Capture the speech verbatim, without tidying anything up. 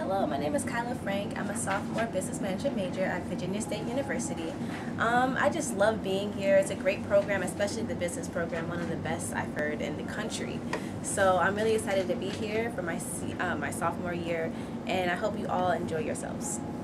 Hello, my name is Kyla Frank. I'm a sophomore business management major at Virginia State University. Um, I just love being here. It's a great program, especially the business program, one of the best I've heard in the country. So I'm really excited to be here for my, uh, my sophomore year, and I hope you all enjoy yourselves.